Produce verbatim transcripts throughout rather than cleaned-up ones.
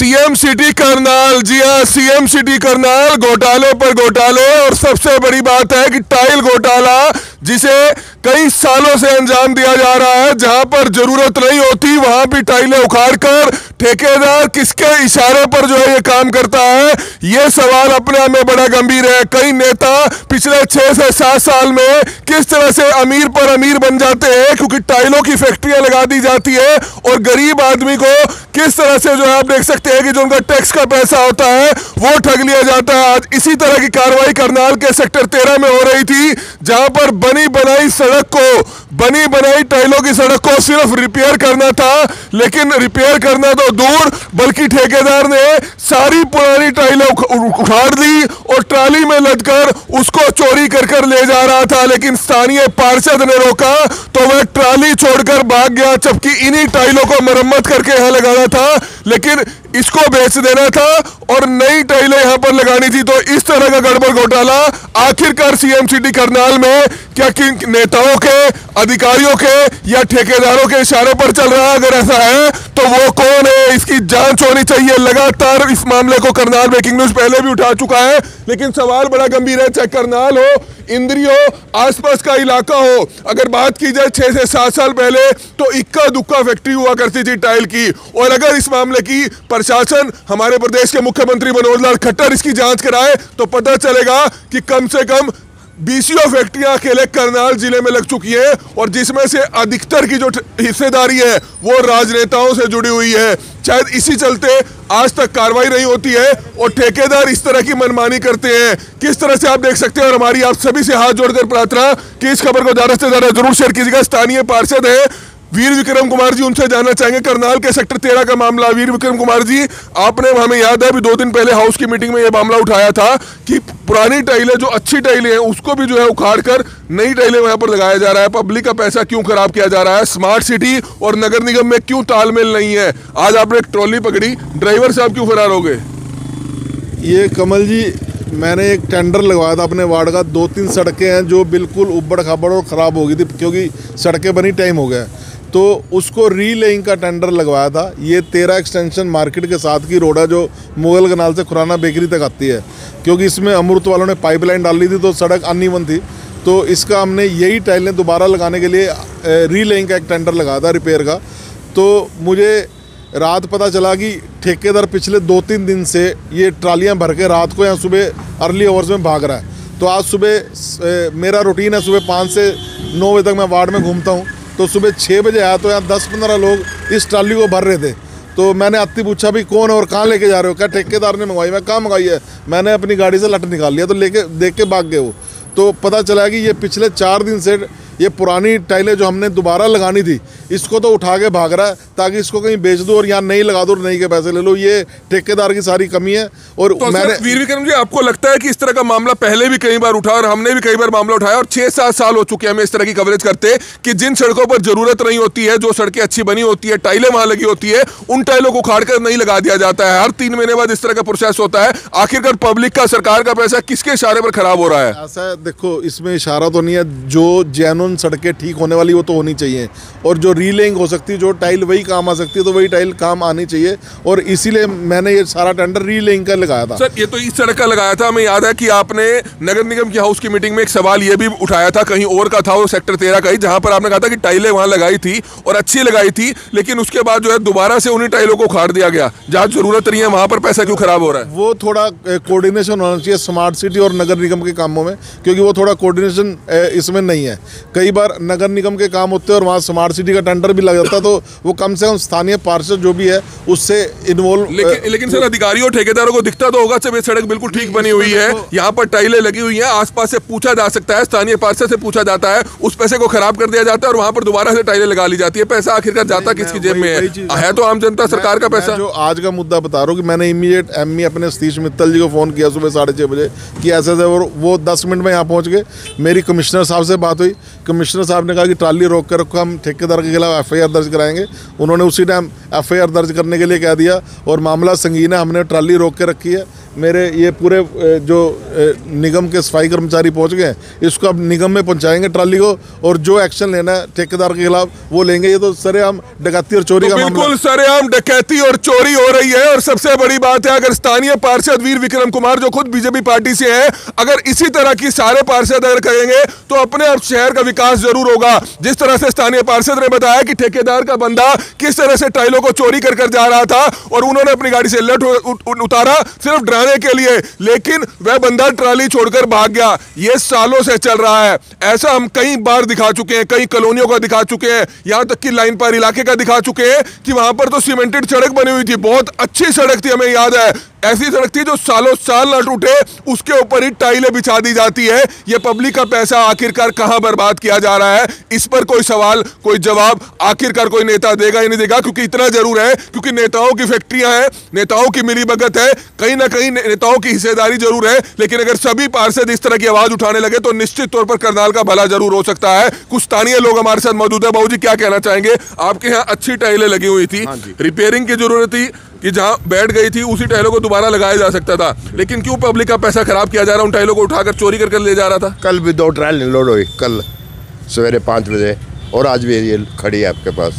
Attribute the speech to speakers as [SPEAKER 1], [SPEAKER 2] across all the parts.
[SPEAKER 1] CM city Karnal, जी हाँ CM city Karnal, घोटाले पर घोटाले। और सबसे बड़ी बात है कि टाइल घोटाला जिसे कई सालों से अंजाम दिया जा रहा है, जहां पर जरूरत नहीं होती वहां भी टाइलें उखाड़कर ठेकेदार किसके इशारे पर जो है ये काम करता है, ये सवाल अपने आप में बड़ा गंभीर है। कई नेता पिछले छह से सात साल में किस तरह से अमीर पर अमीर बन जाते हैं क्योंकि टाइलों की फैक्ट्रियां लगा दी जाती है, और गरीब आदमी को किस तरह से जो है आप देख सकते हैं कि जो उनका टैक्स का पैसा होता है वो ठग लिया जाता है। आज इसी तरह की कार्रवाई करनाल के सेक्टर तेरह में हो रही थी, जहां पर बनी बनाई सड़क को, बनी बनाई टाइलों की सड़क को सिर्फ रिपेयर करना था, लेकिन रिपेयर करना तो दूर बल्कि ठेकेदार ने सारी पुरानी टाइलें उखाड़ दी और ट्राली में लदकर उसको चोरी कर कर ले जा रहा था। लेकिन स्थानीय पार्षद ने रोका तो वह ट्राली छोड़कर भाग गया, जबकि इन्हीं टाइलों को मरम्मत करके यहां लगाना था, लेकिन इसको बेच देना था और नई टाइलें यहां पर लगानी थी। तो इस तरह का गड़बड़ घोटाला आखिरकार सीएम सिटी करनाल में क्या किन नेताओं के, अधिकारियों के या ठेकेदारों के इशारे पर चल रहा है? अगर ऐसा है तो वो कौन है, इसकी जांच होनी चाहिए। लगातार इस मामले को करनाल ब्रेकिंग न्यूज पहले भी उठा चुका है, लेकिन सवाल बड़ा गंभीर है। चाहे करनाल हो, इंद्री हो, आसपास का इलाका हो, अगर बात की जाए छह से सात साल पहले तो इक्का दुक्का फैक्ट्री हुआ करती थी टाइल की, और अगर इस मामले की प्रशासन, हमारे प्रदेश के मुख्यमंत्री मनोहर लाल खट्टर इसकी जांच कराए तो पता चलेगा कि कम से कम बीसियों फैक्ट्रियां अकेले करनाल जिले में लग चुकी है, और जिसमें से अधिकतर की जो हिस्सेदारी है वो राजनेताओं से जुड़ी हुई है। शायद इसी चलते आज तक कार्रवाई नहीं होती है और ठेकेदार इस तरह की मनमानी करते हैं। किस तरह से आप देख सकते हैं, और हमारी आप सभी से हाथ जोड़कर प्रार्थना कि इस खबर को ज्यादा से ज्यादा जरूर शेयर कीजिएगा। स्थानीय पार्षद है वीर विक्रम कुमार जी, उनसे जानना चाहेंगे करनाल के सेक्टर तेरह का मामला। वीर विक्रम कुमार जी, आपने, हमें याद है अभी दो दिन पहले हाउस की मीटिंग में यह मामला उठाया था कि पुरानी टाइलें, जो अच्छी टाइलें हैं उसको भी जो है उखाड़ कर नई टाइलें वहां पर लगाया जा रहा है। पब्लिक का पैसा क्यों खराब किया जा रहा है? स्मार्ट सिटी और नगर निगम में क्यों तालमेल नहीं है? आज आपने एक ट्रॉली पकड़ी, ड्राइवर साहब क्यों फरार हो गए?
[SPEAKER 2] ये कमल जी, मैंने एक टेंडर लगवाया था अपने वार्ड का। दो तीन सड़कें हैं जो बिल्कुल उबड़ खाबड़ और ख़राब हो गई थी क्योंकि सड़कें बनी टाइम हो गया, तो उसको रीलेइंग का टेंडर लगवाया था। ये तेरह एक्सटेंशन मार्केट के साथ की रोड है जो मुगल कनाल से खुराना बेकरी तक आती है, क्योंकि इसमें अमृत वालों ने पाइपलाइन डाली थी तो सड़क अनइवन थी, तो इसका हमने यही टाइलें दोबारा लगाने के लिए रीलेइंग का एक टेंडर लगाया था रिपेयर का। तो मुझे रात पता चला कि ठेकेदार पिछले दो तीन दिन से ये ट्रालियाँ भर के रात को या सुबह अर्ली आवर्स में भाग रहा है। तो आज सुबह मेरा रूटीन है, सुबह पाँच से नौ बजे तक मैं वार्ड में घूमता हूँ, तो सुबह छः बजे आया तो यहाँ दस पंद्रह लोग इस ट्राली को भर रहे थे। तो मैंने आती पूछा भी कौन है और कहाँ लेके जा रहे हो? क्या ठेकेदार ने मंगवाई? मैं कहाँ मंगाई है? मैंने अपनी गाड़ी से लट निकाल लिया, तो लेके देख के भाग गए वो। तो पता चला कि ये पिछले चार दिन से ये पुरानी टाइलें जो हमने दोबारा लगानी थी इसको तो उठा के भाग रहा है ताकि इसको कहीं बेच दो और यहाँ नहीं लगा दो और नहीं के पैसे ले लो। ये ठेकेदार की सारी कमी है। और
[SPEAKER 1] तो मैंने वीर विक्रम जी, आपको लगता है कि इस तरह का मामला पहले भी कई बार उठा और हमने भी कई बार मामला उठाया, और छह सात साल हो चुके हैं हमें इस तरह की कवरेज करते कि जिन सड़कों पर जरूरत नहीं होती है, जो सड़कें अच्छी बनी होती है, टाइलें वहां लगी होती है, उन टाइलों को उखाड़ कर नहीं लगा दिया जाता है। हर तीन महीने बाद इस तरह का प्रोसेस होता है। आखिरकार पब्लिक का, सरकार का पैसा किसके इशारे पर खराब हो रहा है?
[SPEAKER 2] ऐसा देखो, इसमें इशारा तो नहीं है, जो जेन्युइन सड़कें ठीक होने वाली वो तो होनी चाहिए, और जो रीलेइंग हो सकती है, जो टाइल वही काम आ सकती है तो वही टाइल काम आनी चाहिए, और इसीलिए मैंने ये सारा टेंडर रीलेइंग का लगाया था।
[SPEAKER 1] सर, ये तो इस सड़क का लगाया था। हमें याद है कि आपने नगर निगम की हाउस की मीटिंग में एक सवाल ये भी उठाया था, कहीं और का था, वो सेक्टर तेरह का ही, जहां पर आपने कहा था कि टाइलें वहां लगाई थी और अच्छी लगाई थी, लेकिन उसके बाद जो है दोबारा से उन्हीं टाइलों को उखाड़ दिया गया। जहां जरूरत नहीं है वहां पर पैसा क्यों खराब हो रहा है?
[SPEAKER 2] वो थोड़ा कोऑर्डिनेशन होना चाहिए स्मार्ट सिटी और नगर निगम के कामों में, क्योंकि वो थोड़ा कोऑर्डिनेशन इसमें नहीं है। कई बार नगर निगम के काम होते हैं और वहाँ स्मार्ट सिटी का टेंडर भी लग जाता, तो वो कम से कम स्थानीय पार्षद जो भी है उससे इन्वॉल्व।
[SPEAKER 1] लेकिन, लेकिन सर, अधिकारियों ठेकेदारों को दिखता तो होगा, सब ये सड़क बिल्कुल ठीक बनी हुई है, यहाँ पर टाइलें लगी हुई हैं, आसपास से पूछा जा सकता है, स्थानीय पार्षद से पूछा जाता है, उस पैसे को खराब कर दिया जाता है और वहां पर दोबारा से टाइलें लगा ली जाती है। पैसा आखिरकार जाता किसकी जेब में है? है तो आम जनता, सरकार का पैसा।
[SPEAKER 2] जो आज का मुद्दा बता रहा हूँ कि मैंने इमीडिएट एमई अपने सतीश मित्तल जी को फोन किया सुबह साढ़े छः बजे कि ऐसे ऐसे, और वो दस मिनट में यहाँ पहुँच गए। मेरी कमिश्नर साहब से बात हुई कमिश्नर साहब ने कहा कि ट्राली रोक कर रखो, हम ठेकेदार के खिलाफ एफ आई आर दर्ज कराएंगे। उन्होंने उसी टाइम एफ आई आर दर्ज करने के लिए कह दिया और मामला संगीन है, हमने ट्राली रोक के रखी है। मेरे ये पूरे जो निगम के सफाई कर्मचारी पहुंच गए हैं, इसको अब निगम में पहुंचाएंगे ट्राली को, और जो एक्शन लेना है ठेकेदार के खिलाफ वो लेंगे। ये तो सरेआम डकैती और चोरी
[SPEAKER 1] तो
[SPEAKER 2] का मामला,
[SPEAKER 1] बिल्कुल सरेआम डकैती और चोरी हो रही है। और सबसे बड़ी बात है, अगर स्थानीय पार्षद वीर विक्रम कुमार जो खुद बीजेपी पार्टी से हैं, अगर इसी तरह की सारे पार्षद अगर करेंगे तो अपने आप शहर का विकास जरूर होगा। जिस तरह से स्थानीय पार्षद ने बताया कि ठेकेदार का बंदा किस तरह से टाइलों को चोरी कर कर जा रहा था और उन्होंने अपनी गाड़ी से लट उतारा सिर्फ डराने के लिए, लेकिन वह बंदा ट्राली छोड़कर भाग गया। यह सालों से चल रहा है। ऐसा हम कई बार दिखा चुके हैं, कई कॉलोनियों का दिखा चुके हैं, यहां तक कि लाइन पार इलाके का दिखा चुके हैं कि वहां पर तो सीमेंटेड सड़क बनी हुई थी, बहुत अच्छी सड़क थी, हमें याद है। ऐसी सड़क थी जो सालों साल न टूटे, उसके ऊपर ही टाइलें बिछा दी जाती है। यह पब्लिक का पैसा आखिरकार कहां बर्बाद किया जा रहा है, इस पर कोई सवाल, कोई जवाब आखिरकार कोई नेता देगा ही नहीं देगा। क्योंकि इतना जरूर है, क्योंकि नेताओं की फैक्ट्रियां हैं, नेताओं की मिलीभगत है, कहीं ना कहीं नेताओं की हिस्सेदारी जरूर है। लेकिन अगर सभी पार्षद इस तरह की आवाज उठाने लगे तो निश्चित तौर पर करनाल का भला जरूर हो सकता है। कुछ स्थानीय लोग हमारे साथ मौजूद है। बाबू जी, क्या कहना चाहेंगे? आपके यहाँ अच्छी टाइलें लगी हुई थी, रिपेयरिंग की जरूरत थी कि जहां बैठ गई थी उसी टाइलों को दोबारा लगाया जा सकता था, लेकिन क्यों पब्लिक का पैसा खराब किया जा रहा है? उन टाइलों को उठाकर चोरी कर कर ले जा रहा था।
[SPEAKER 3] कल भी दो ट्रायल लोड हुई, कल सवेरे पाँच बजे, और आज भी ये खड़ी है आपके पास।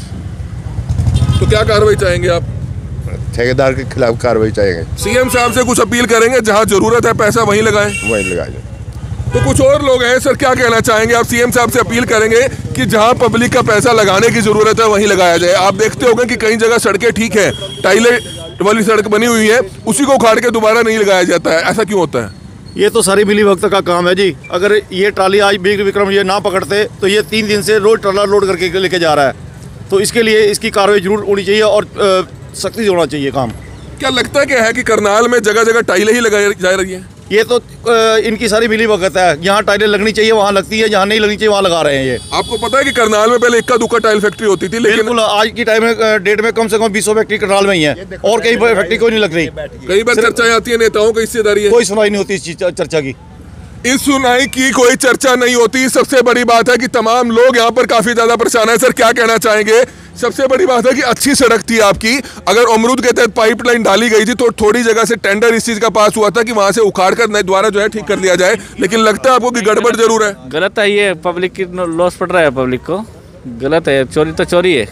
[SPEAKER 1] तो क्या कार्रवाई चाहेंगे आप?
[SPEAKER 3] ठेकेदार के खिलाफ कार्रवाई चाहेंगे।
[SPEAKER 1] सीएम साहब से कुछ अपील करेंगे, जहां जरूरत है पैसा वहीं लगाएं।
[SPEAKER 3] वहीं लगाएंगे।
[SPEAKER 1] तो कुछ और लोग हैं सर, क्या कहना चाहेंगे आप? सीएम साहब से अपील करेंगे कि जहां पब्लिक का पैसा लगाने की जरूरत है वहीं लगाया जाए। आप देखते होंगे कि कई जगह सड़कें ठीक है, टाइलें वाली सड़क बनी हुई है, उसी को उखाड़ के दोबारा नहीं लगाया जाता है। ऐसा क्यों होता है?
[SPEAKER 4] ये तो सारी मिली भगत का काम है जी। अगर ये ट्राली आज वीर विक्रम ये ना पकड़ते तो ये तीन दिन से रोज ट्राला लोड करके लेके जा रहा है। तो इसके लिए इसकी कार्रवाई जरूर होनी चाहिए और सख्ती से होना चाहिए काम।
[SPEAKER 1] क्या लगता है कि है कि करनाल में जगह जगह टाइलें ही लगाई जा रही है?
[SPEAKER 4] ये तो इनकी सारी मिली भगत है, जहाँ टाइलें लगनी चाहिए वहाँ लगती है, जहाँ नहीं लगनी चाहिए वहाँ लगा रहे हैं ये।
[SPEAKER 1] आपको पता है कि करनाल में पहले इक्का दुक्का टाइल फैक्ट्री होती थी, लेकिन
[SPEAKER 4] बिल्कुल आज की टाइम में डेट में कम से कम बीसों फैक्ट्री करनाल में ही है और कई फैक्ट्री कोई नहीं लग रही।
[SPEAKER 1] कई बार चर्चाएं आती है नेताओं की हिस्सेदारी है,
[SPEAKER 4] कोई सुनाई नहीं होती इस चीज चर्चा की।
[SPEAKER 1] इस सुनाई की कोई चर्चा नहीं होती। सबसे बड़ी बात है कि तमाम लोग यहाँ पर काफी ज्यादा परेशान है। सर, क्या कहना चाहेंगे? सबसे बड़ी बात है कि अच्छी सड़क थी आपकी, अगर अमरूद के तहत पाइपलाइन डाली गई थी तो थोड़ी जगह से टेंडर इस चीज का पास हुआ था कि वहां से उखाड़ कर नए द्वारा जो है ठीक कर दिया जाए, लेकिन लगता है आपको कि गड़बड़ जरूर है।
[SPEAKER 5] गलत है, ये पब्लिक की लॉस पड़ रहा है, पब्लिक को गलत है। चोरी तो चोरी है,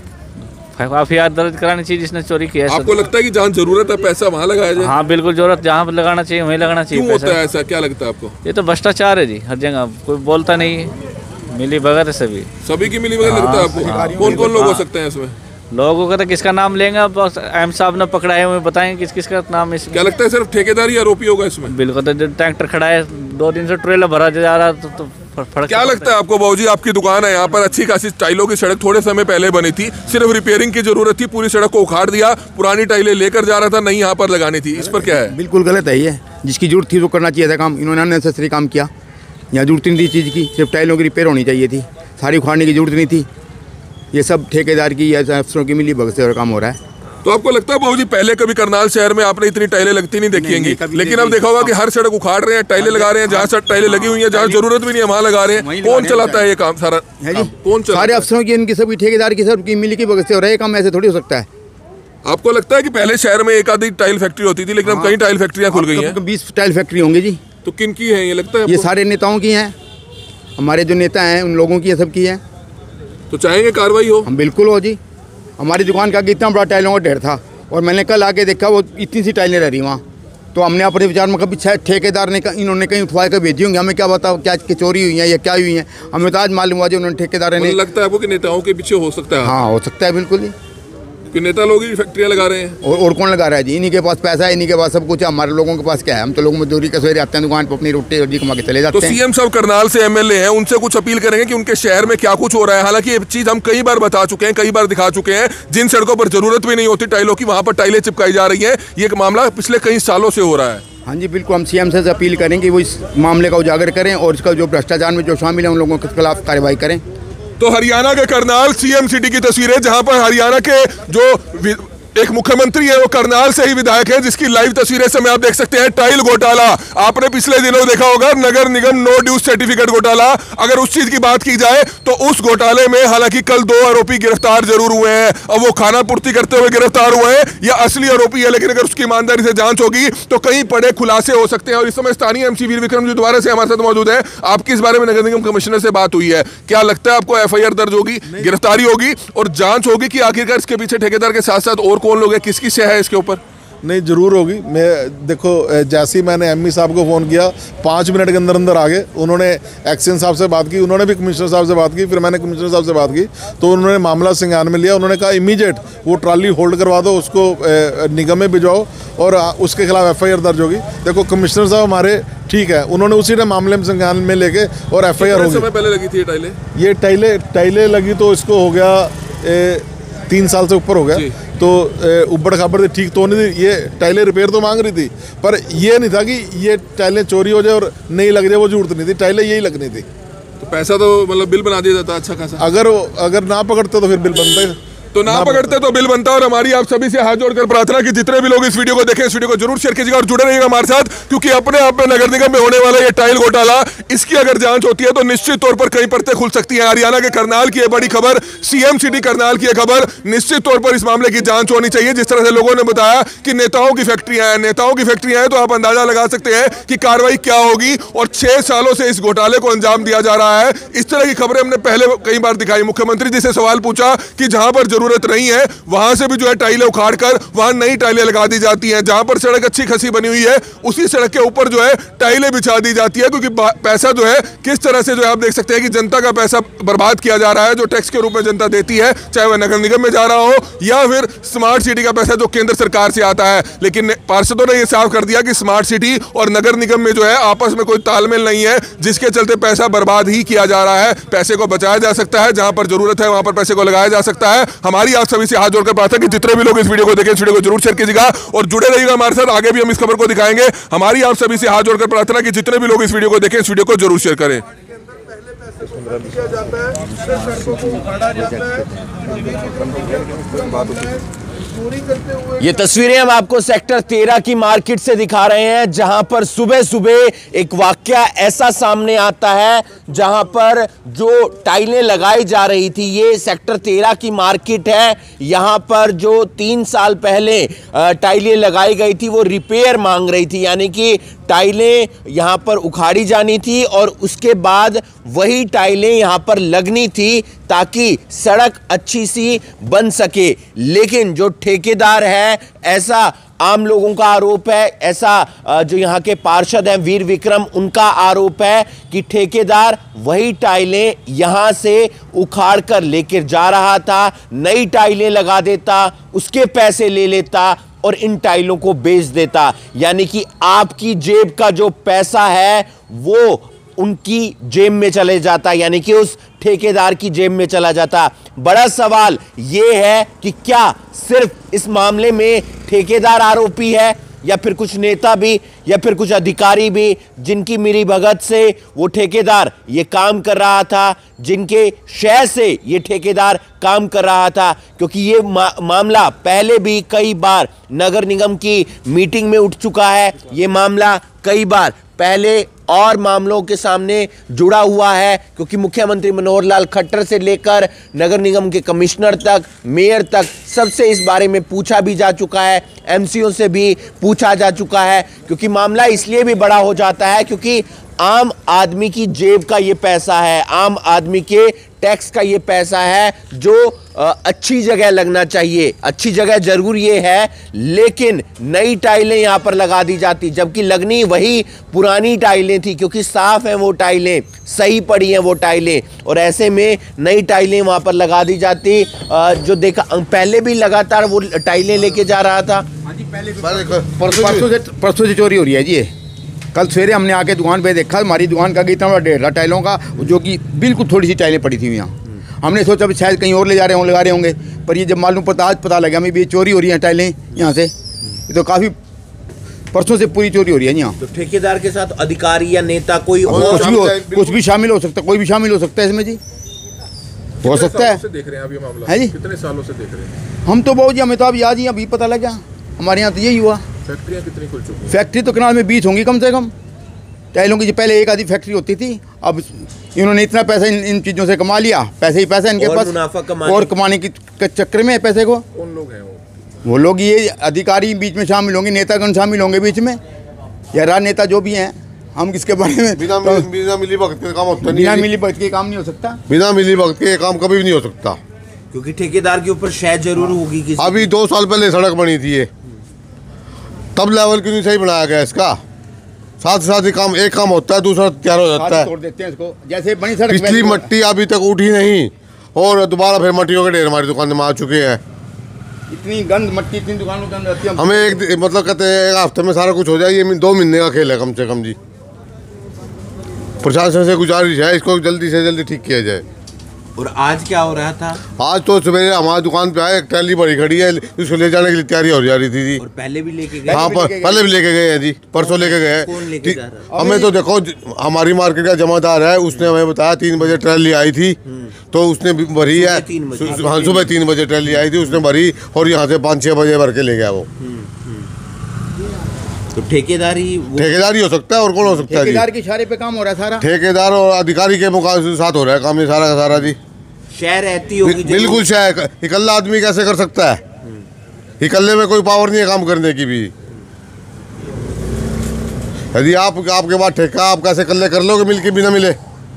[SPEAKER 5] एफआईआर दर्ज करानी चाहिए जिसने चोरी किया है।
[SPEAKER 1] आपको लगता है कि जहाँ जरूरत है पैसा वहाँ लगाया जाए?
[SPEAKER 5] हाँ बिल्कुल, जरूरत जहाँ लगाना चाहिए वहीं लगाना चाहिए।
[SPEAKER 1] क्यों होता है ऐसा, क्या लगता है आपको?
[SPEAKER 5] ये तो भ्रष्टाचार है जी, हर जगह कोई बोलता नहीं है, मिली भगत है सभी
[SPEAKER 1] सभी की मिली भगत लगता है आपको? कौन कौन लोग हो सकते हैं इसमें?
[SPEAKER 5] लोगों का तो किसका नाम लेंगे अब, एम साहब ने पकड़ा है, बताएंगे किस किस का नाम इसमें।
[SPEAKER 1] क्या लगता है सिर्फ ठेकेदार ही आरोपी होगा इसमें?
[SPEAKER 5] बिल्कुल, तो ट्रैक्टर खड़ा है, दो दिन से ट्रेलर भरा जा रहा तो, तो फर्क
[SPEAKER 1] क्या लगता है आपको? बाबूजी, आपकी दुकान है यहाँ पर, अच्छी खासी टाइलों की सड़क थोड़े समय पहले बनी थी, सिर्फ रिपेयरिंग की जरूरत थी, पूरी सड़क को उखाड़ दिया, पुरानी टाइलें लेकर जा रहा था, नहीं यहाँ पर लगानी थी, इस पर क्या है?
[SPEAKER 6] बिल्कुल गलत है ये, जिसकी जरूरत थी वो करना चाहिए था काम, इन्होंने अननेसेसरी काम किया। यहाँ जरूरत नहीं थी चीज़ की, सिर्फ टाइलों की रिपेयर होनी चाहिए थी, सारी उखाड़ने की जरूरत नहीं थी। ये सब ठेकेदार की या अफसरों की मिली भगत से और काम हो रहा है।
[SPEAKER 1] तो आपको लगता है बाबूजी पहले कभी करनाल शहर में आपने इतनी टाइलें लगती नहीं देखी होंगी, लेकिन अब देखा होगा कि हर सड़क उखाड़ रहे हैं, टाइलें लगा रहे हैं, जहाँ सड़क टाइलें लगी हुई हैं, जहाँ जरूरत भी नहीं है वहाँ लगा रहे हैं। कौन चलाता है ये काम सारा?
[SPEAKER 6] है जी,
[SPEAKER 1] कौन चलाता?
[SPEAKER 6] सारे अफसरों की, इनकी सबकी ठेकेदार की सबकी मिली की भगत से हो रहा है काम, ऐसे थोड़ी हो सकता है।
[SPEAKER 1] आपको लगता है कि पहले शहर में एक आधी टाइल फैक्ट्री होती थी, लेकिन अब कई टाइल फैक्ट्रियाँ खुल गई हैं?
[SPEAKER 6] बीस टाइल फैक्ट्री होंगी जी।
[SPEAKER 1] तो किन की है ये लगता है?
[SPEAKER 6] ये सारे नेताओं की हैं, हमारे जो नेता हैं उन लोगों की, सब की है।
[SPEAKER 1] तो चाहेंगे कार्रवाई हो?
[SPEAKER 6] हम बिल्कुल हो जी। हमारी दुकान का इतना बड़ा टाइलों का ढेर था और मैंने कल आके देखा वो इतनी सी टाइलें रह रही वहाँ। तो हमने अपने विचार में कभी शायद ठेकेदार ने इन्होंने कहीं उठवा कर भेजी होंगी, हमें क्या बताओ क्या चोरी हुई है या क्या हुई है, हमें तो आज मालूम हुआ जो उन्होंने ठेकेदार ने।
[SPEAKER 1] लगता है आपको कि नेताओं के पीछे हो सकता है?
[SPEAKER 6] हाँ हो सकता है बिल्कुल ही,
[SPEAKER 1] कि नेता लोग ही फैक्ट्रियाँ लगा रहे हैं।
[SPEAKER 6] और और कौन लगा रहा है जी? इन्हीं के पास पैसा है, इन्हीं के पास सब कुछ है, हमारे लोगों के पास क्या है? हम तो लोग मजदूरी के सवेरे आते हैं दुकान पर अपनी रोटी रोटी कमा के चले जाते
[SPEAKER 1] तो
[SPEAKER 6] हैं।
[SPEAKER 1] सीएम साहब करनाल से एमएलए हैं, उनसे कुछ अपील करेंगे कि उनके शहर में क्या कुछ हो रहा है। हालांकि ये चीज हम कई बार बता चुके हैं, कई बार दिखा चुके हैं, जिन सड़कों पर जरूरत भी नहीं होती टाइलों की वहां पर टाइलें चिपकाई जा रही है। ये मामला पिछले कई सालों से हो रहा है।
[SPEAKER 6] हाँ जी बिल्कुल, हम सीएम से अपील करें कि वो इस मामले का उजागर करें और इसका जो भ्रष्टाचार में जो शामिल है उन लोगों के खिलाफ कार्रवाई करें।
[SPEAKER 1] तो हरियाणा के करनाल सीएम सिटी की तस्वीरें, जहां पर हरियाणा के जो एक मुख्यमंत्री है, वो करनाल से ही विधायक है, जिसकी लाइव तस्वीरें समय आप देख सकते हैं। टाइल घोटाला आपने पिछले दिनों देखा होगा, नगर निगम नो ड्यूज सर्टिफिकेट घोटाला। अगर उस चीज की बात की जाए तो उस घोटाले में हालांकि कल दो आरोपी गिरफ्तार जरूर हुए हैं। अब वो खाना पूर्ति करते हुए गिरफ्तार हुए हैं या असली आरोपी है, लेकिन अगर उसकी ईमानदारी से जांच होगी तो कई बड़े खुलासे हो सकते हैं। और इस समय स्थानीय एमसी वीर विक्रम जी दोबारा से हमारे साथ मौजूद है। आपकी इस बारे में नगर निगम कमिश्नर से बात हुई है, क्या लगता है आपको एफआईआर दर्ज होगी, गिरफ्तारी होगी और जांच होगी कि आखिरकार इसके पीछे ठेकेदार के साथ साथ और कौन लोग हैं, किसकी शय है इसके ऊपर?
[SPEAKER 2] नहीं, ज़रूर होगी। मैं देखो, जैसे ही मैंने एमई साहब को फ़ोन किया, पाँच मिनट के अंदर अंदर आ गए। उन्होंने एक्शन साहब से बात की, उन्होंने भी कमिश्नर साहब से बात की, फिर मैंने कमिश्नर साहब से बात की तो उन्होंने मामला संज्ञान में लिया। उन्होंने कहा इमीडिएट वो ट्राली होल्ड करवा दो, उसको निगम में भिजवाओ और उसके खिलाफ एफ आई आर दर्ज होगी। देखो कमिश्नर साहब हमारे ठीक है, उन्होंने उसी टाइम मामले में संज्ञान में लेके और एफ आई आर होगी।
[SPEAKER 1] समय पहले लगी थी ये टाइलें?
[SPEAKER 2] ये टाइलें टाइलें लगी तो इसको हो गया ए, तीन साल से ऊपर हो गया। तो उबड़ खाबड़ ठीक तो नहीं थी, ये टाइलें रिपेयर तो मांग रही थी, पर ये नहीं था कि ये टाइलें चोरी हो जाए और नहीं लग जाए, वो जरूरत नहीं थी, टाइलें यही लगनी थी।
[SPEAKER 1] तो पैसा तो मतलब बिल बना दिया जाता अच्छा खासा।
[SPEAKER 2] अगर अगर ना पकड़ते तो फिर बिल बनता है,
[SPEAKER 1] तो ना, ना पकड़ते तो बिल बनता। और हमारी आप सभी से हाथ जोड़कर प्रार्थना कि जितने भी लोग इस वीडियो को देखें, इस वीडियो को जरूर शेयर कीजिएगा और जुड़े रहिएगा हमारे साथ, क्योंकि अपने आप में नगर निगम में होने वाला ये टाइल घोटाला, इसकी अगर जांच होती है तो निश्चित तौर पर कई परतें खुल सकती हैं। हरियाणा के करनाल की बड़ी खबर, सीएम सिटी करनाल की खबर, निश्चित तौर पर इस मामले की जांच होनी चाहिए। जिस तरह से लोगों ने बताया कि नेताओं की फैक्ट्रियां हैं, नेताओं की फैक्ट्रियां हैं, तो आप अंदाजा लगा सकते हैं कि कार्रवाई क्या होगी। और छह सालों से इस घोटाले को अंजाम दिया जा रहा है। इस तरह की खबरें हमने पहले कई बार दिखाई। मुख्यमंत्री जी से सवाल पूछा कि जहां पर जरूरत नहीं है वहां से भी जो है टाइलें उखाड़कर वहां नई टाइलें लगा दी जाती हैं। जहां पर सड़क अच्छी खासी बनी हुई है उसी सड़क के ऊपर जो है टाइलें बिछा दी जाती है, क्योंकि पैसा जो है किस तरह से जो है आप देख सकते हैं कि जनता का पैसा बर्बाद किया जा रहा है, जो टैक्स के रूप में जनता देती है, चाहे वह नगर निगम में जा रहा हो या फिर स्मार्ट सिटी का पैसा जो केंद्र सरकार से आता है। लेकिन पार्षदों ने यह साफ कर दिया कि स्मार्ट सिटी और नगर निगम में जो है आपस में कोई तालमेल नहीं है, जिसके चलते पैसा बर्बाद ही किया जा रहा है। पैसे को बचाया जा सकता है, जहां पर जरूरत है वहां पर पैसे को लगाया जा सकता है। हमारी आप सभी से हाथ जोड़कर प्रार्थना कि जितने भी लोग इस वीडियो को देखें, इस वीडियो को जरूर शेयर कीजिएगा और जुड़े रहिएगा हमारे साथ। आगे भी हम इस खबर को दिखाएंगे। हमारी आप सभी से हाथ जोड़कर प्रार्थना कि जितने भी लोग इस वीडियो को देखें, इस वीडियो को जरूर शेयर करें।
[SPEAKER 7] ये तस्वीरें हम आपको सेक्टर तेरह की मार्केट से दिखा रहे हैं, जहां पर सुबह सुबह एक वाकया ऐसा सामने आता है जहां पर जो टाइलें लगाई जा रही थी, ये सेक्टर तेरह की मार्केट है। यहां पर जो तीन साल पहले टाइलें लगाई गई थी वो रिपेयर मांग रही थी, यानी कि टाइलें यहां पर उखाड़ी जानी थी और उसके बाद वही टाइलें यहां पर लगनी थी ताकि सड़क अच्छी सी बन सके। लेकिन जो ठेकेदार है, ऐसा आम लोगों का आरोप है, ऐसा जो यहाँ के पार्षद हैं वीर विक्रम, उनका आरोप है कि ठेकेदार वही टाइलें यहाँ से उखाड़ कर लेकर जा रहा था, नई टाइलें लगा देता, उसके पैसे ले लेता और इन टाइलों को बेच देता। यानी कि आपकी जेब का जो पैसा है वो उनकी जेब में चले जाता, यानी कि उस ठेकेदार की जेब में चला जाता। बड़ा सवाल यह है कि क्या सिर्फ इस मामले में ठेकेदार आरोपी है या फिर कुछ नेता भी या फिर कुछ अधिकारी भी, जिनकी मिली भगत से वो ठेकेदार ये काम कर रहा था, जिनके शय से ये ठेकेदार काम कर रहा था। क्योंकि ये मा, मामला पहले भी कई बार नगर निगम की मीटिंग में उठ चुका है। ये मामला कई बार पहले और मामलों के सामने जुड़ा हुआ है, क्योंकि मुख्यमंत्री मनोहर लाल खट्टर से लेकर नगर निगम के कमिश्नर तक, मेयर तक, सबसे इस बारे में पूछा भी जा चुका है, एमसीओ से भी पूछा जा चुका है। क्योंकि मामला इसलिए भी बड़ा हो जाता है क्योंकि आम आदमी की जेब का ये पैसा है, आम आदमी के टैक्स का ये पैसा है जो अच्छी जगह लगना चाहिए। अच्छी जगह जरूर ये है, लेकिन नई टाइलें यहाँ पर लगा दी जाती, जबकि लगनी वही पुरानी टाइलें थी, क्योंकि साफ हैं वो टाइलें, सही पड़ी हैं वो टाइलें, और ऐसे में नई टाइलें वहाँ पर लगा दी जाती। जो देखा पहले भी लगातार वो टाइलें लेके जा रहा था।
[SPEAKER 6] परसों से परसों से चोरी हो रही है जी। कल सवेरे हमने आके दुकान पे देखा, हमारी दुकान का इतना बड़ा ढेर था टाइलों का, जो कि बिल्कुल थोड़ी सी टाइलें पड़ी थी यहाँ। हमने सोचा शायद कहीं और ले जा रहे होंगे, लगा रहे होंगे, पर ये जब मालूम पता आज पता लगा हमें भी चोरी हो रही है टाइलें यहाँ से। तो काफ़ी परसों से पूरी चोरी हो रही है यहाँ।
[SPEAKER 7] तो ठेकेदार के साथ अधिकारी या नेता कोई
[SPEAKER 6] और कुछ भी हो, कुछ भी शामिल हो सकता, कोई भी शामिल हो सकता है इसमें जी। हो सकता है।
[SPEAKER 1] देख रहे हैं अभी मामला
[SPEAKER 6] है जी,
[SPEAKER 1] कितने सालों से देख रहे हैं?
[SPEAKER 6] हम तो बहुत जी, हमें तो अब याद ही अभी पता लगा। हमारे यहाँ तो यही हुआ।
[SPEAKER 1] फैक्ट्रियाँ कितनी खुल चुकी हैं?
[SPEAKER 6] फैक्ट्री तो कनाल में बीस होंगी कम से कम। टाइलों की जो पहले एक आधी फैक्ट्री होती थी, अब इन्होंने इतना पैसा इन, इन चीज़ों से कमा लिया। पैसे ही पैसा इनके
[SPEAKER 7] और
[SPEAKER 6] पास,
[SPEAKER 7] मुनाफा कमाने
[SPEAKER 6] और कमाने की के चक्कर में पैसे को।
[SPEAKER 1] कौन लोग हैं वो?
[SPEAKER 6] वो लोग ये अधिकारी बीच में शामिल होंगे, नेतागण शामिल होंगे बीच में, या राजनेता जो भी हैं। हम किसके बारे में
[SPEAKER 8] बिना
[SPEAKER 6] तो,
[SPEAKER 8] मिली, बिना मिली भगत के काम होता नहीं
[SPEAKER 6] बिना
[SPEAKER 8] है।
[SPEAKER 6] मिली भगत के काम नहीं हो सकता।
[SPEAKER 8] बिना मिली भगत के काम कभी भी नहीं हो सकता।
[SPEAKER 7] क्योंकि ठेकेदार के ऊपर शय जरूर होगी किसी।
[SPEAKER 8] अभी दो साल पहले सड़क बनी थी ये, तब लेवल क्यों नहीं सही बनाया गया इसका? साथ साथ ही काम, एक काम होता है दूसरा तैयार हो जाता है।
[SPEAKER 6] तोड़ देते हैं इसको, जैसे बनी सड़क
[SPEAKER 8] पिछली मट्टी अभी तक उठी नहीं और दोबारा फिर मट्टियों के ढेर हमारी दुकान में आ चुके हैं।
[SPEAKER 6] इतनी गंद मट्टी इतनी दुकानों के अंदर रहती है।
[SPEAKER 8] हमें एक दि- मतलब कहते हैं एक हफ्ते में सारा कुछ हो जाए, ये दो महीने का खेल है कम से कम जी। प्रशासन से गुजारिश है इसको जल्दी से जल्दी ठीक किया जाए।
[SPEAKER 7] और आज क्या हो रहा था?
[SPEAKER 8] आज तो सवेरे हमारी दुकान पे आए, एक ट्रैली बड़ी खड़ी है, उसको ले जाने के लिए तैयारी हो जा रही थी जी।
[SPEAKER 7] और पहले भी लेके गए?
[SPEAKER 8] हाँ, पर पहले भी लेके गए हैं जी, परसों लेके गए
[SPEAKER 7] कौन
[SPEAKER 8] हैं।
[SPEAKER 7] लेके
[SPEAKER 8] ठीक-
[SPEAKER 7] जा रहा
[SPEAKER 8] हमें तो देखो ज- हमारी मार्केट का जमादार है, उसने हमें बताया तीन बजे ट्रैली आई थी, तो उसने भी भरी है।
[SPEAKER 7] सुबह तीन बजे?
[SPEAKER 8] सु- हाँ, सुबह तीन बजे ट्रैली आई थी, उसने भरी और यहाँ से पाँच छः बजे भर के ले गया वो।
[SPEAKER 7] तो ठेकेदारी वो-
[SPEAKER 8] ठेकेदारी हो सकता है और कौन हो सकता है जी?
[SPEAKER 6] ठेकेदार के इशारे पे काम हो रहा है सारा।
[SPEAKER 8] ठेकेदार और अधिकारी के मुकाबले से साथ हो रहा है काम ये सारा का सारा जी।
[SPEAKER 7] शय रहती होगी
[SPEAKER 8] बि- बिल्कुल शायद इकल्ला आदमी कैसे कर सकता है? इकल्ले में कोई पावर नहीं है काम करने की भी। यदि आप आपके पास ठेका, आप कैसे इकल्ले कर लोगे मिल के बिना मिले?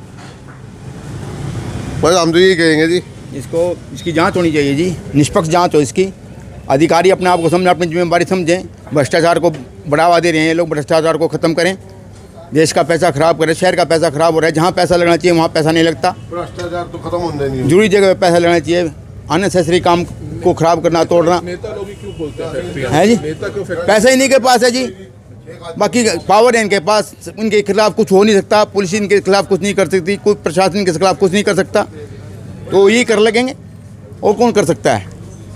[SPEAKER 8] बस हम तो यही कहेंगे जी।
[SPEAKER 6] इसको इसकी जांच होनी चाहिए जी, निष्पक्ष जांच हो इसकी। अधिकारी अपने आप को समझें, अपनी जिम्मेदारी समझें। भ्रष्टाचार को बढ़ावा दे रहे हैं ये लोग, भ्रष्टाचार को ख़त्म करें। देश का पैसा खराब करें, शहर का पैसा खराब हो रहा है। जहाँ पैसा लगना चाहिए वहाँ पैसा नहीं लगता।
[SPEAKER 8] भ्रष्टाचार तो खत्म होने नहीं।
[SPEAKER 6] जरूरी जगह पे पैसा लगना चाहिए। अननेसेसरी काम को खराब करना, तोड़ना
[SPEAKER 1] नेता लोग ही क्यों बोलते हैं फैक्ट्रियाँ?
[SPEAKER 6] है जी।
[SPEAKER 1] नेता क्यों फैक्ट्री?
[SPEAKER 6] पैसा इन्हीं के पास है जी, बाकी पावर है इनके पास। इनके खिलाफ कुछ हो नहीं सकता, पुलिस इनके खिलाफ कुछ नहीं कर सकती, कोई प्रशासन के खिलाफ कुछ नहीं कर सकता। तो ये कर लगेंगे, और कौन कर सकता है?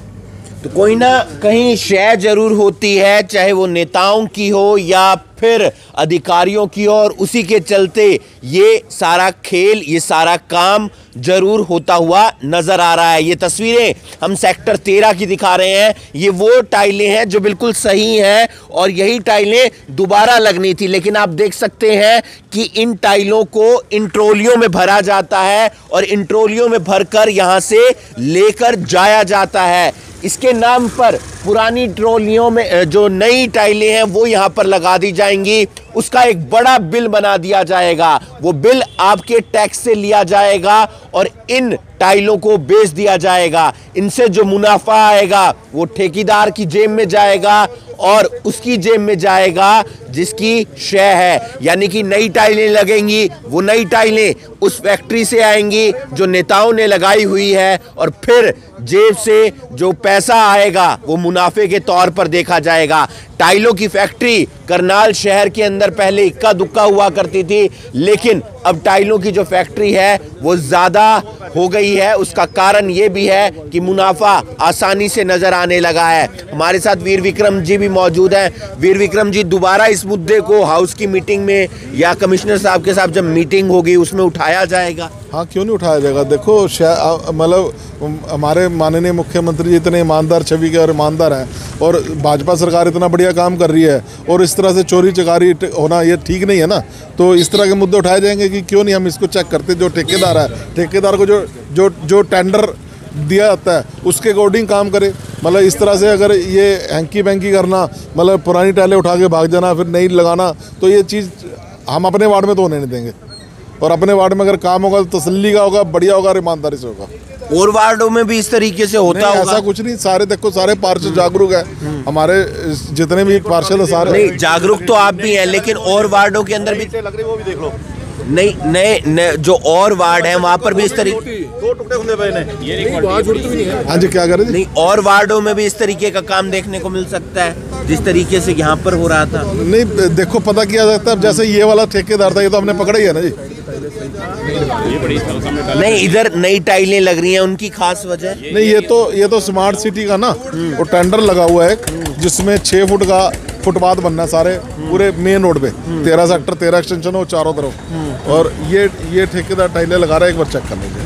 [SPEAKER 7] तो कोई ना कहीं शय जरूर होती है, चाहे वो नेताओं की हो या फिर अधिकारियों की हो, और उसी के चलते ये सारा खेल, ये सारा काम जरूर होता हुआ नजर आ रहा है। ये तस्वीरें हम सेक्टर तेरह की दिखा रहे हैं। ये वो टाइलें हैं जो बिल्कुल सही हैं और यही टाइलें दोबारा लगनी थी, लेकिन आप देख सकते हैं कि इन टाइलों को इन ट्रोलियों में भरा जाता है और इन ट्रोलियों में भरकर यहां से लेकर जाया जाता है। इसके नाम पर पुरानी ट्रोलियों में जो नई टाइलें हैं वो यहां पर लगा दी जाएंगी, उसका एक बड़ा बिल बना दिया जाएगा। वो बिल आपके टैक्स से लिया जाएगा और इन टाइलों को बेच दिया जाएगा। इनसे जो मुनाफा आएगा वो ठेकेदार की जेब में जाएगा और उसकी जेब में जाएगा जिसकी शय है। यानी कि नई टाइलें लगेंगी, वो नई टाइलें उस फैक्ट्री से आएंगी जो नेताओं ने लगाई हुई है, और फिर जेब से जो पैसा आएगा वो मुनाफे के तौर पर देखा जाएगा। टाइलों की फैक्ट्री करनाल शहर के अंदर पहले इक्का दुक्का हुआ करती थी, लेकिन अब टाइलों की जो फैक्ट्री है वो ज़्यादा हो गई है। उसका कारण ये भी है कि मुनाफा आसानी से नज़र आने लगा है। हमारे साथ वीर विक्रम जी भी मौजूद हैं। वीर विक्रम जी, दोबारा इस मुद्दे को हाउस की मीटिंग में या कमिश्नर साहब के साथ जब मीटिंग होगी उसमें उठाया जाएगा?
[SPEAKER 2] हाँ, क्यों नहीं उठाया जाएगा। देखो, मतलब हमारे माननीय मुख्यमंत्री जी इतने ईमानदार छवि के और ईमानदार हैं, और भाजपा सरकार इतना बढ़िया काम कर रही है, और इस तरह से चोरी चकारी होना ये ठीक नहीं है ना। तो इस तरह के मुद्दे उठाए जाएंगे कि क्यों नहीं हम इसको चेक करते। जो ठेकेदार है, ठेकेदार को जो जो जो टेंडर दिया जाता है उसके अकॉर्डिंग काम करे। मतलब इस तरह से अगर ये हैंकी बैंकी करना, मतलब पुरानी टाइलें उठा के भाग जाना फिर नई लगाना, तो ये चीज़ हम अपने वार्ड में तो होने नहीं देंगे। और अपने वार्ड में अगर काम होगा तो तसल्ली का होगा, बढ़िया होगा, ईमानदारी से होगा।
[SPEAKER 7] और वार्डों में भी इस तरीके से होता
[SPEAKER 2] नहीं,
[SPEAKER 7] होगा?
[SPEAKER 2] ऐसा कुछ नहीं। सारे देखो, सारे पार्षद जागरूक है, हमारे जितने भी पार्षद है सारे।
[SPEAKER 7] नहीं, जागरूक तो आप भी हैं, लेकिन और वार्डों के अंदर भी
[SPEAKER 4] लग रही वो भी देख लो।
[SPEAKER 7] नहीं, नए नए जो और वार्ड हैं वहां पर भी इस तरीके,
[SPEAKER 4] दो टुकड़े होंगे पहले ये
[SPEAKER 2] हाँ जी, क्या करें जी?
[SPEAKER 7] नहीं, और वार्डों में भी इस तरीके का काम देखने को मिल सकता है जिस तरीके से यहाँ पर हो रहा था।
[SPEAKER 2] नहीं, देखो पता किया जाता है। जैसे ये वाला ठेकेदार था, ये तो हमने पकड़ा ही है ना जी।
[SPEAKER 7] नहीं, इधर नई टाइलें लग रही हैं, उनकी खास वजह?
[SPEAKER 2] नहीं, ये तो ये तो स्मार्ट सिटी का ना वो टेंडर लगा हुआ है, जिसमें छः फुट का फुटपाथ बनना है सारे पूरे मेन रोड पे। तेरह सेक्टर तेरह एक्सटेंशन हो चारों तरफ, और ये ये ठेकेदार टाइलें लगा रहा है, एक बार चेक कर लीजिए।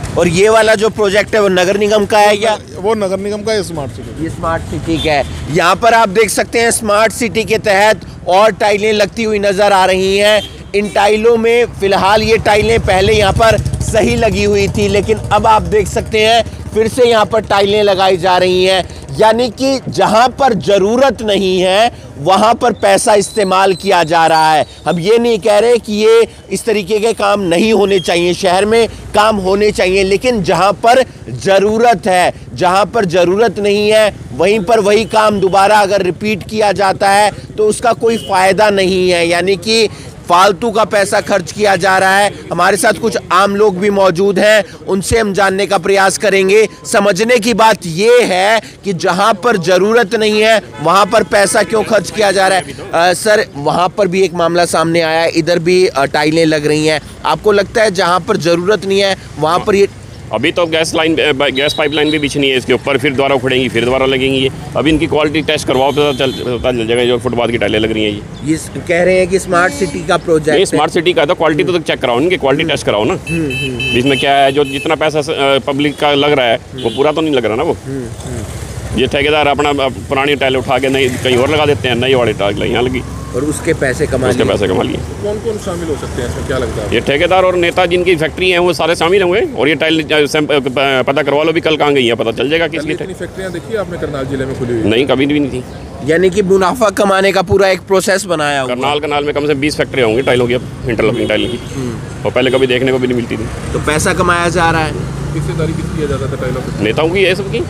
[SPEAKER 7] और ये वाला जो प्रोजेक्ट है वो नगर निगम का है या
[SPEAKER 2] वो नगर निगम का है स्मार्ट सिटी।
[SPEAKER 7] ये स्मार्ट सिटी का है। यहाँ पर आप देख सकते हैं स्मार्ट सिटी के तहत और टाइलें लगती हुई नजर आ रही हैं। इन टाइलों में फिलहाल ये टाइलें पहले यहाँ पर सही लगी हुई थी, लेकिन अब आप देख सकते हैं फिर से यहाँ पर टाइलें लगाई जा रही हैं। यानी कि जहाँ पर ज़रूरत नहीं है वहाँ पर पैसा इस्तेमाल किया जा रहा है। हम ये नहीं कह रहे कि ये इस तरीके के काम नहीं होने चाहिए, शहर में काम होने चाहिए, लेकिन जहाँ पर ज़रूरत है, जहाँ पर ज़रूरत नहीं है वहीं पर वही काम दोबारा अगर रिपीट किया जाता है तो उसका कोई फ़ायदा नहीं है। यानी कि फालतू का पैसा खर्च किया जा रहा है। हमारे साथ कुछ आम लोग भी मौजूद हैं, उनसे हम जानने का प्रयास करेंगे। समझने की बात ये है कि जहां पर ज़रूरत नहीं है वहां पर पैसा क्यों खर्च किया जा रहा है। आ, सर, वहां पर भी एक मामला सामने आया है, इधर भी टाइलें लग रही हैं। आपको लगता है जहां पर ज़रूरत नहीं है वहां पर ये
[SPEAKER 9] अभी तो गैस लाइन गैस पाइपलाइन भी बिछनी है इसके ऊपर, फिर दोबारा उखड़ेंगी, फिर दोबारा लगेंगी। ये अभी इनकी क्वालिटी टेस्ट करवाओ तो चल पता चल जाएगा। जो फुटपाथ की टाइलें लग रही हैं ये
[SPEAKER 7] ये कह रहे हैं कि स्मार्ट सिटी का प्रोजेक्ट
[SPEAKER 9] नहीं, स्मार्ट सिटी का तो क्वालिटी तो चेक कराओ, इनकी क्वालिटी टेस्ट कराओ ना। इसमें क्या है, जो जितना पैसा पब्लिक का लग रहा है वो पूरा तो नहीं लग रहा ना। वो ये ठेकेदार अपना पुरानी टाइल उठा के नई कहीं और लगा देते हैं, नई वाली टाइल यहाँ लगी
[SPEAKER 7] और उसके पैसे कमा
[SPEAKER 9] उसके पैसे कमा लिए।
[SPEAKER 2] कौन कौन शामिल हो सकते हैं इसमें, क्या लगता है?
[SPEAKER 9] ये ठेकेदार और नेता जिनकी फैक्ट्री है वो सारे शामिल होंगे। और ये टाइल पता करवा लो भी कल कहाँ गई है, पता चल जाएगा किसकी।
[SPEAKER 2] फैक्ट्रियाँ देखी आपने करनाल जिले में खुली हुई?
[SPEAKER 9] नहीं, कभी भी नहीं थी।
[SPEAKER 7] यानी कि मुनाफा कमाने का पूरा एक प्रोसेस बनाया हुआ।
[SPEAKER 9] करनाल कनाल में कम से बीस फैक्ट्री होंगी टाइलों की, अब इंटरलॉकिंग टाइल की, और पहले कभी देखने को भी नहीं मिलती थी।
[SPEAKER 7] तो पैसा कमाया जा रहा है।
[SPEAKER 2] हिस्सेदारी किस किया जाता था टाइलों पर?
[SPEAKER 9] नेताओं की है सबकी,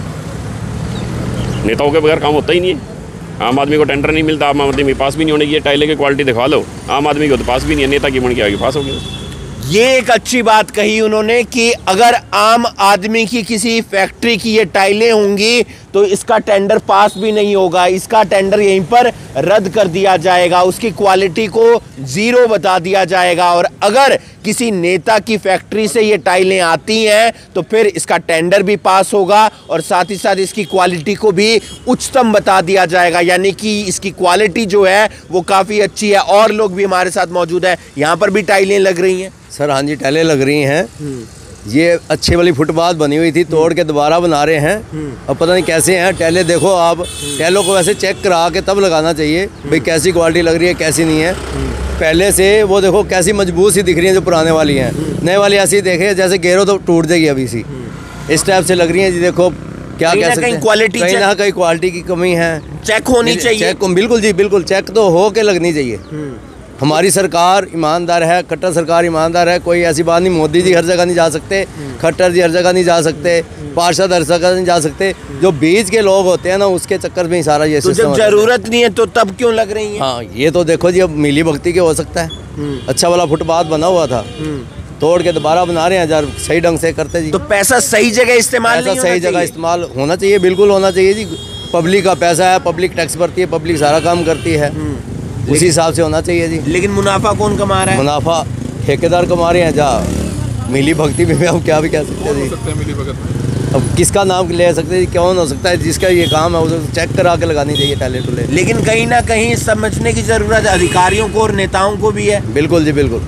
[SPEAKER 9] नेताओं के बगैर काम होता ही नहीं है। आम आदमी को टेंडर नहीं मिलता, आम आदमी के पास भी नहीं होने की। ये टाइलें की क्वालिटी दिखा लो, आम आदमी को तो पास भी नहीं है, नेता की मन के आगे पास हो गया।
[SPEAKER 7] ये एक अच्छी बात कही उन्होंने कि अगर आम आदमी की किसी फैक्ट्री की ये टाइलें होंगी तो इसका टेंडर पास भी नहीं होगा, इसका टेंडर यहीं पर रद्द कर दिया जाएगा, उसकी क्वालिटी को ज़ीरो बता दिया जाएगा। और अगर किसी नेता की फैक्ट्री से ये टाइलें आती हैं तो फिर इसका टेंडर भी पास होगा और साथ ही साथ इसकी क्वालिटी को भी उच्चतम बता दिया जाएगा। यानी कि इसकी क्वालिटी जो है वो काफ़ी अच्छी है। और लोग भी हमारे साथ मौजूद हैं, यहाँ पर भी टाइलें लग रही हैं।
[SPEAKER 10] सर हाँ जी, टाइलें लग रही हैं। ये अच्छी वाली फुटपाथ बनी हुई थी, तोड़ के दोबारा बना रहे हैं। अब पता नहीं कैसे हैं टाइलें। देखो आप, टाइलों को वैसे चेक करा के तब लगाना चाहिए भाई कैसी क्वालिटी लग रही है कैसी नहीं है। पहले से वो देखो कैसी मजबूत सी दिख रही है जो पुराने वाली हैं, नए वाली ऐसी देखे जैसे घेरो तो टूट जाएगी अभी सी, इस टाइप से लग रही है जी। देखो क्या कह सकते हैं,
[SPEAKER 7] क्वालिटी
[SPEAKER 10] कहीं ना कहीं क्वालिटी की कमी है,
[SPEAKER 7] चेक होनी चाहिए।
[SPEAKER 10] चेक बिल्कुल जी बिल्कुल, चेक तो हो के लगनी चाहिए। हमारी सरकार ईमानदार है, खट्टर सरकार ईमानदार है, कोई ऐसी बात नहीं। मोदी जी हर जगह नहीं जा सकते, खट्टर जी हर जगह नहीं जा सकते, पार्षद हर जगह नहीं जा सकते। जो बीच के लोग होते हैं ना उसके चक्कर में ही सारा ये
[SPEAKER 7] तो जब जरूरत नहीं है तो तब क्यों लग रही है?
[SPEAKER 10] हाँ ये तो देखो जी, अब मिली भक्ति के हो सकता है। अच्छा वाला फुटपाथ बना हुआ था, तोड़ के दोबारा बना रहे हैं यार, सही ढंग से करते जी।
[SPEAKER 7] तो पैसा सही जगह इस्तेमाल नहीं
[SPEAKER 10] सही जगह इस्तेमाल होना चाहिए, बिल्कुल होना चाहिए जी। पब्लिक का पैसा है, पब्लिक टैक्स भरती है, पब्लिक सारा काम करती है, उसी हिसाब से होना चाहिए जी।
[SPEAKER 7] लेकिन मुनाफा कौन कमा रहा है?
[SPEAKER 10] मुनाफा ठेकेदार कमा रहे हैं। जा मिली भक्ति में हम क्या भी कह सकते हैं जी।
[SPEAKER 2] मिली भगत
[SPEAKER 10] अब किसका नाम ले सकते हैं, कौन हो सकता है जिसका ये काम है उसे चेक करा के लगानी चाहिए टाइलें टूले।
[SPEAKER 7] लेकिन कहीं ना कहीं समझने की जरूरत अधिकारियों को और नेताओं को भी है।
[SPEAKER 10] बिल्कुल जी बिल्कुल,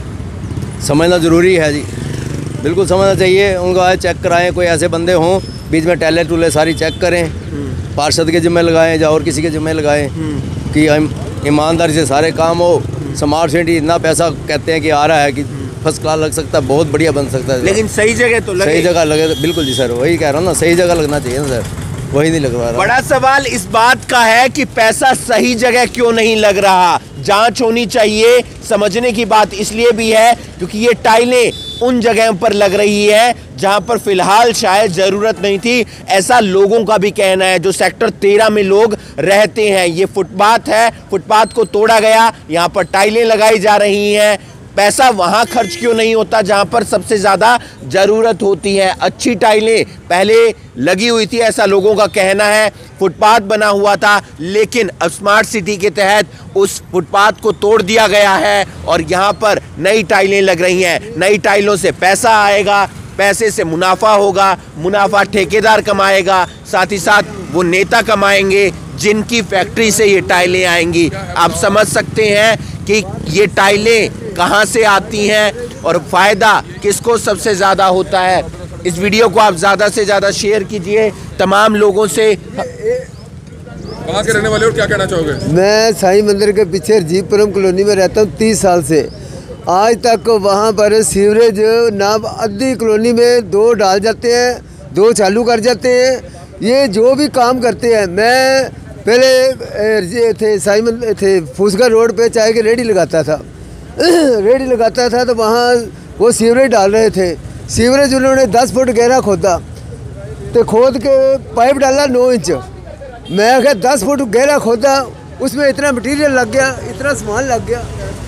[SPEAKER 10] समझना जरूरी है जी, बिल्कुल समझना चाहिए। उनको आए चेक कराएं, कोई ऐसे बंदे हों बीच में टाइलें टूले सारी चेक करें, पार्षद के जिम्मे लगाएं या और किसी के जिम्मे लगाएं कि हम ईमानदारी से सारे काम हो। स्मार्ट सिटी इतना पैसा कहते हैं कि आ रहा है कि फर्स्ट क्लास लग सकता है, बहुत बढ़िया बन सकता है,
[SPEAKER 7] लेकिन सही जगह तो लगे।
[SPEAKER 10] सही जगह लगे। बिल्कुल जी सर, वही कह रहा हूँ ना, सही जगह लगना चाहिए ना सर, वही नहीं लगवा रहा।
[SPEAKER 7] बड़ा सवाल इस बात का है कि पैसा सही जगह क्यों नहीं लग रहा। जांच होनी चाहिए। समझने की बात इसलिए भी है क्योंकि ये टाइलें उन जगहों पर लग रही है जहां पर फिलहाल शायद जरूरत नहीं थी, ऐसा लोगों का भी कहना है जो सेक्टर तेरह में लोग रहते हैं। ये फुटपाथ है, फुटपाथ को तोड़ा गया, यहाँ पर टाइलें लगाई जा रही हैं। पैसा वहां खर्च क्यों नहीं होता जहां पर सबसे ज्यादा जरूरत होती है। अच्छी टाइलें पहले लगी हुई थी ऐसा लोगों का कहना है, फुटपाथ बना हुआ था, लेकिन अब स्मार्ट सिटी के तहत उस फुटपाथ को तोड़ दिया गया है और यहाँ पर नई टाइलें लग रही हैं। नई टाइलों से पैसा आएगा, पैसे से मुनाफा होगा, मुनाफा ठेकेदार कमाएगा, साथ ही साथ वो नेता कमाएंगे जिनकी फैक्ट्री से ये टाइलें आएंगी। आप समझ सकते हैं कि ये टाइलें कहाँ से आती हैं और फ़ायदा किसको सबसे ज़्यादा होता है। इस वीडियो को आप ज़्यादा से ज़्यादा शेयर कीजिए तमाम लोगों से।
[SPEAKER 1] कहाँ के रहने वाले हो और क्या कहना चाहोगे?
[SPEAKER 11] मैं साईं मंदिर के पीछे रजीवपुरम कॉलोनी में रहता हूँ तीस साल से। आज तक वहाँ पर सीवरेज ना आधी कॉलोनी में दो डाल जाते हैं, दो चालू कर जाते हैं। ये जो भी काम करते हैं, मैं पहले थे साईं मंदिर थे फूसगर रोड पे चाय की रेडी लगाता था रेडी लगाता था तो वहाँ वो सीवरेज डाल रहे थे। सीवरेज उन्होंने दस फुट गहरा खोदा तो खोद के पाइप डाला नौ इंच। मैं अगर दस फुट गहरा खोदा, उसमें इतना मटेरियल लग गया, इतना सामान लग गया।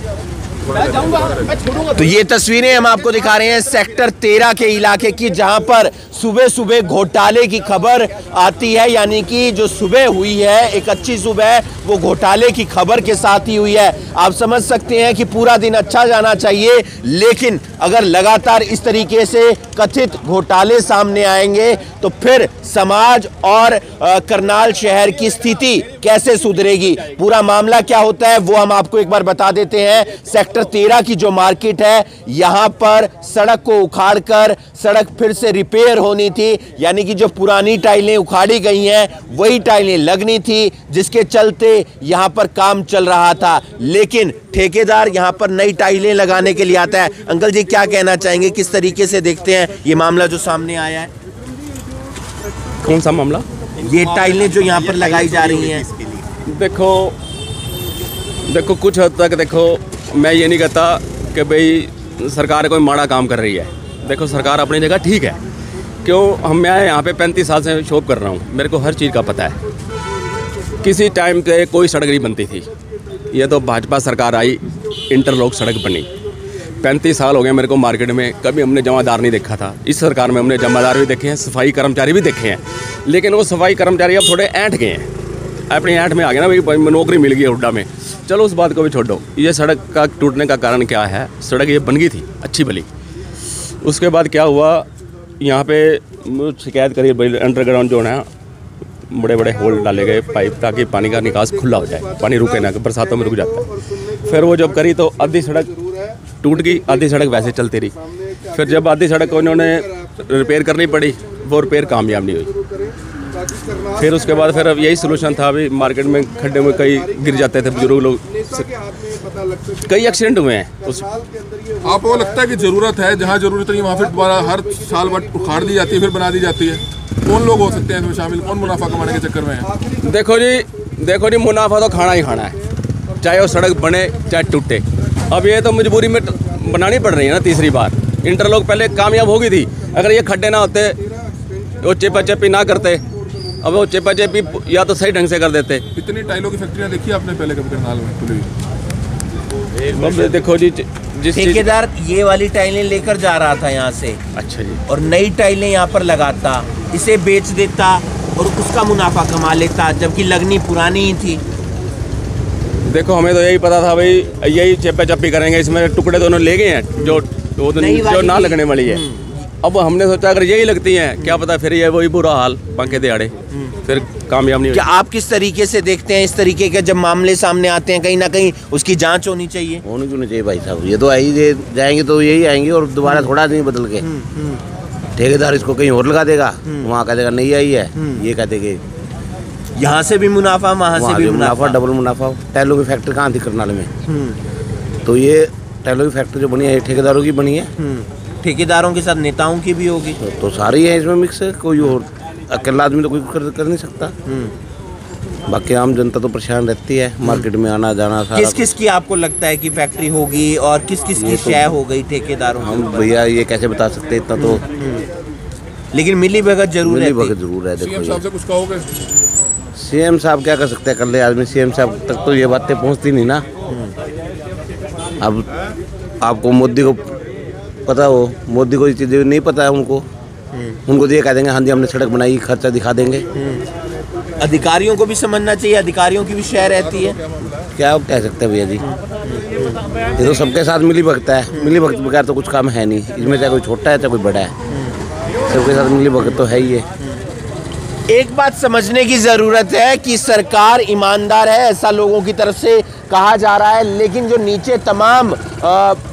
[SPEAKER 7] तो ये तस्वीरें हम आपको दिखा रहे हैं सेक्टर तेरह के इलाके की, जहां पर सुबह सुबह घोटाले की खबर आती है। यानी कि जो सुबह हुई है, एक अच्छी सुबह, वो घोटाले की खबर के साथ ही हुई है। आप समझ सकते हैं कि पूरा दिन अच्छा जाना चाहिए, लेकिन अगर लगातार इस तरीके से कथित घोटाले सामने आएंगे तो फिर समाज और करनाल शहर की स्थिति कैसे सुधरेगी। पूरा मामला क्या होता है वो हम आपको एक बार बता देते हैं। सेक्टर तेरह की जो मार्केट है, यहां पर सड़क को उखाड़कर सड़क फिर से रिपेयर होनी थी। यानी कि जो पुरानी टाइलें उखाड़ी गई हैं वही टाइलें लगनी थी, जिसके चलते यहां पर काम चल रहा था। लेकिन ठेकेदार यहां पर नई टाइलें लगाने के लिए आता है। अंकल जी क्या कहना चाहेंगे, किस तरीके से देखते हैं ये मामला जो सामने आया है?
[SPEAKER 12] कौन सा मामला?
[SPEAKER 7] ये टाइलें जो यहाँ पर लगाई जा रही हैं।
[SPEAKER 12] देखो देखो कुछ हद तक देखो, मैं ये नहीं कहता कि भाई सरकार कोई माड़ा काम कर रही है। देखो सरकार अपनी जगह ठीक है। क्यों, हम मैं यहाँ पे पैंतीस साल से शॉप कर रहा हूँ, मेरे को हर चीज़ का पता है। किसी टाइम पे कोई सड़क नहीं बनती थी, ये तो भाजपा सरकार आई, इंटरलॉक सड़क बनी। पैंतीस साल हो गए मेरे को मार्केट में, कभी हमने जमादार नहीं देखा था। इस सरकार में हमने जमादार भी देखे हैं, सफाई कर्मचारी भी देखे हैं, लेकिन वो सफाई कर्मचारी अब थोड़े ऐंठ गए हैं, अपनी ऐंठ में आ गए ना, भाई नौकरी मिल गई हुड्डा में। चलो उस बात को भी छोड़ो। ये सड़क का टूटने का कारण क्या है? सड़क ये बन गई थी अच्छी भली, उसके बाद क्या हुआ, यहाँ पे शिकायत करी भाई अंडरग्राउंड जो है बड़े बड़े होल डाले गए पाइप, ताकि पानी का निकास खुला हो जाए, पानी रुके ना, बरसातों में रुक जाता है। फिर वो जब करी तो आधी सड़क टूट गई, आधी सड़क वैसे चलती रही। फिर जब आधी सड़क को इन्होंने रिपेयर करनी पड़ी, वो रिपेयर कामयाब नहीं हुई। फिर उसके बाद फिर अब यही सोल्यूशन था, अभी मार्केट में खड्डे में कई गिर जाते थे बुजुर्ग लोग, कई एक्सीडेंट हुए हैं। उस
[SPEAKER 1] आपको लगता है कि ज़रूरत है, जहाँ ज़रूरत नहीं वहाँ फिर दोबारा हर साल बाद उखाड़ दी जाती है, फिर बना दी जाती है? कौन लोग हो सकते हैं इसमें शामिल, कौन मुनाफा कमाने के चक्कर में है?
[SPEAKER 12] देखो जी देखो जी मुनाफा तो खाना ही खाना है, चाहे वो सड़क बने चाहे टूटे। अब ये तो मजबूरी में बनानी पड़ रही है ना। तीसरी बार इंटरलॉक पहले कामयाब हो गई थी, अगर ये खड्डे ना होते, वो चेपा चेपी ना करते, अब वो चेपा चेपी या तो सही ढंग से कर देते।
[SPEAKER 1] इतनी टाइलों की फैक्ट्रियाँ देखी आपने पहले कभी करनाल में खुली?
[SPEAKER 12] देखो जी, जिस
[SPEAKER 7] ठेकेदार ये वाली टाइलें लेकर जा रहा था यहाँ से,
[SPEAKER 12] अच्छा जी,
[SPEAKER 7] और नई टाइलें यहाँ पर लगाता, इसे बेच देता और उसका मुनाफा कमा लेता, जबकि लगनी पुरानी ही थी।
[SPEAKER 12] देखो हमें तो यही पता था भाई यही चेपा चप्पी करेंगे, इसमें टुकड़े दोनों ले गए हैं जो वो तो जो ना लगने वाली है। अब हमने सोचा अगर यही लगती हैं, क्या पता फिर ये वही बुरा हाल बांके दिहाड़े फिर कामयाब नहीं।
[SPEAKER 7] क्या आप किस तरीके से देखते हैं इस तरीके के जब मामले सामने आते हैं, कहीं ना कहीं उसकी जांच होनी चाहिए?
[SPEAKER 13] होनी क्यों नहीं चाहिए भाई साहब, ये तो आई जाएंगे तो यही आएंगे और दोबारा थोड़ा नहीं बदल के ठेकेदार इसको कहीं और लगा देगा, वहाँ कह देगा नहीं आई है, ये कह देंगे
[SPEAKER 7] यहाँ से भी मुनाफा वहाँ से भी
[SPEAKER 13] मुनाफा, डबल मुनाफा। टाइलों की फैक्ट्री कहाँ थी करनाल में, तो ये टाइलों की फैक्ट्री जो बनी है ठेकेदारों की बनी है,
[SPEAKER 7] ठेकेदारों के साथ नेताओं की भी होगी,
[SPEAKER 13] तो, तो सारी है इसमें मिक्स है, कोई और अकेला आदमी तो कोई कर, कर नहीं सकता। बाकी आम जनता तो परेशान रहती है, मार्केट में आना जाना सारा।
[SPEAKER 7] किस किस की आपको लगता है कि फैक्ट्री होगी और किस किस की शय हो गई ठेकेदारों?
[SPEAKER 13] हम भैया ये कैसे बता सकते इतना तो,
[SPEAKER 7] लेकिन मिली भगत जरूर है।
[SPEAKER 13] मिली भगत जरूर है।
[SPEAKER 1] सीएम साहब से कुछ कहोगे?
[SPEAKER 13] सीएम साहब क्या कर सकते हैं, कल्ले आदमी सीएम साहब तक तो ये बातें पहुंचती नहीं ना। अब आपको मोदी को पता हो, मोदी को ये चीज़ें नहीं पता है उनको, उनको तो ये कह देंगे हाँ जी हमने सड़क बनाई, खर्चा दिखा देंगे।
[SPEAKER 7] अधिकारियों को भी समझना चाहिए, अधिकारियों की भी शय रहती है।
[SPEAKER 13] क्या कह सकते हैं भैया जी, ये तो सबके साथ मिली भगत है, मिली भगत बगैर तो कुछ काम है नहीं, इसमें चाहे कोई छोटा है चाहे कोई बड़ा है, सबके साथ मिली भगत तो है ही है।
[SPEAKER 7] एक बात समझने की ज़रूरत है कि सरकार ईमानदार है, ऐसा लोगों की तरफ से कहा जा रहा है, लेकिन जो नीचे तमाम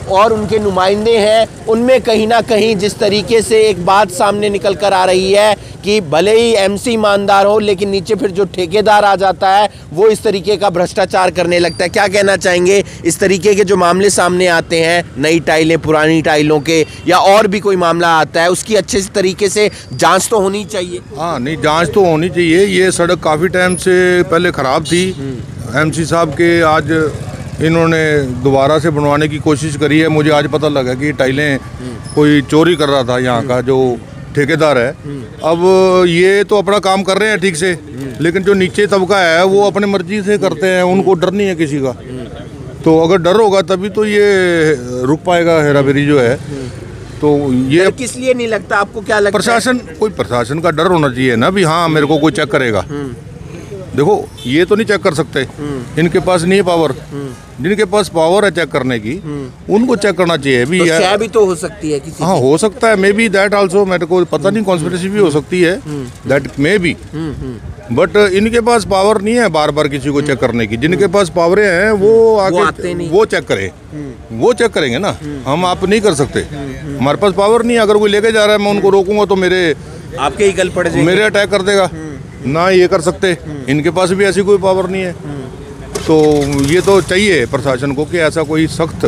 [SPEAKER 7] और उनके नुमाइंदे हैं, उनमें कहीं ना कहीं जिस तरीके से एक बात सामने निकल कर आ रही है कि भले ही एमसी ईमानदार हो, लेकिन नीचे फिर जो ठेकेदार आ जाता है वो इस तरीके का भ्रष्टाचार करने लगता है। क्या कहना चाहेंगे, इस तरीके के जो मामले सामने आते हैं, नई टाइलें पुरानी टाइलों के, या और भी कोई मामला आता है, उसकी अच्छे तरीके से जांच तो होनी चाहिए?
[SPEAKER 2] हाँ, नहीं, जांच तो होनी चाहिए। ये सड़क काफ़ी टाइम से पहले ख़राब थी। एमसी साहब के आज इन्होंने दोबारा से बनवाने की कोशिश करी है। मुझे आज पता लगा कि टाइलें कोई चोरी कर रहा था यहाँ का जो ठेकेदार है। अब ये तो अपना काम कर रहे हैं ठीक से, लेकिन जो नीचे तबका है वो अपने मर्जी से करते हैं, उनको डर नहीं है किसी का। तो अगर डर होगा तभी तो ये रुक पाएगा हेरा फेरी जो है। तो ये
[SPEAKER 7] किस लिए नहीं लगता आपको, क्या लगता है?
[SPEAKER 2] प्रशासन, कोई प्रशासन का डर होना चाहिए ना भी, हाँ मेरे को कोई चेक करेगा। देखो ये तो नहीं चेक कर सकते, इनके पास नहीं है पावर। जिनके पास पावर है चेक करने की, उनको चेक करना चाहिए भी।
[SPEAKER 7] तो क्या भी तो हो सकती है किसी
[SPEAKER 2] हाँ, हो सकता है, मे बी दैट आल्सो, मेरे को पता नहीं, कॉन्स्पिरेसी भी हो सकती है, दैट मे बी। बट इनके पास पावर नहीं है बार बार किसी को चेक करने की। जिनके पास पावरें हैं वो आके वो, वो चेक करे, वो चेक करेंगे ना, हम आप नहीं कर सकते। हमारे पास पावर नहीं है। अगर कोई लेके जा रहा है मैं उनको रोकूंगा तो मेरे
[SPEAKER 7] आपके ही गल पड़ जाएंगे,
[SPEAKER 2] मेरे अटैक कर देगा ना, ये कर सकते। इनके पास भी ऐसी कोई पावर नहीं है। तो ये तो चाहिए प्रशासन को कि ऐसा कोई सख्त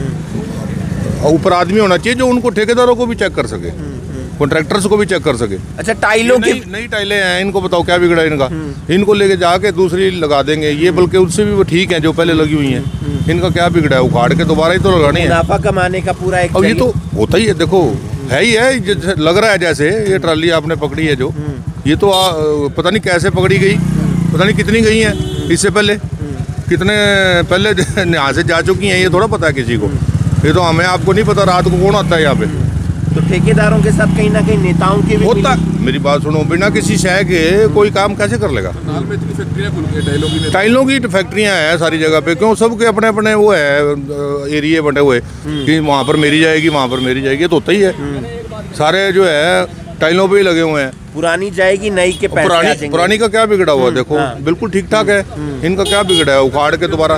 [SPEAKER 2] ऊपर आदमी होना चाहिए जो उनको ठेकेदारों को भी चेक कर सके, कॉन्ट्रैक्टर्स को भी चेक कर सके।
[SPEAKER 7] अच्छा, टाइलों की
[SPEAKER 2] नई टाइलें हैं, इनको बताओ क्या बिगड़ा इनका, इनको लेके जाके दूसरी लगा देंगे ये, बल्कि उससे भी वो ठीक है जो पहले लगी हुई हैं। इनका क्या बिगड़ा है, उखाड़ के दोबारा ही तो लगानी है।
[SPEAKER 7] मुनाफा कमाने का पूरा एक,
[SPEAKER 2] अब ये तो होता ही है। देखो है ही है, लग रहा है जैसे ये ट्राली आपने पकड़ी है जो, ये तो आ, पता नहीं कैसे पकड़ी गई, पता नहीं कितनी गई है इससे पहले, कितने पहले यहाँ से जा चुकी हैं, ये थोड़ा पता है किसी को। ये तो हमें आपको नहीं पता रात को कौन आता है यहाँ पे।
[SPEAKER 7] तो ठेकेदारों के साथ कहीं ना कहीं नेताओं के भी
[SPEAKER 2] होता। मेरी बात सुनो, बिना किसी शय के कोई काम कैसे कर लेगा? टाइलों की फैक्ट्रियाँ हैं सारी जगह पे, क्यों? सबके अपने अपने वो है एरिया बने हुए कि वहाँ पर मेरी जाएगी, वहाँ पर मेरी जाएगी, तो होता ही है। सारे जो है टाइलों पे ही लगे हुए हैं।
[SPEAKER 7] पुरानी जाएगी, नई के पैसे
[SPEAKER 2] पुरानी,
[SPEAKER 7] आ जाएंगे।
[SPEAKER 2] पुरानी का क्या बिगड़ा हुआ? देखो बिल्कुल ठीक ठाक है, इनका क्या बिगड़ा है? उखाड़ के दोबारा,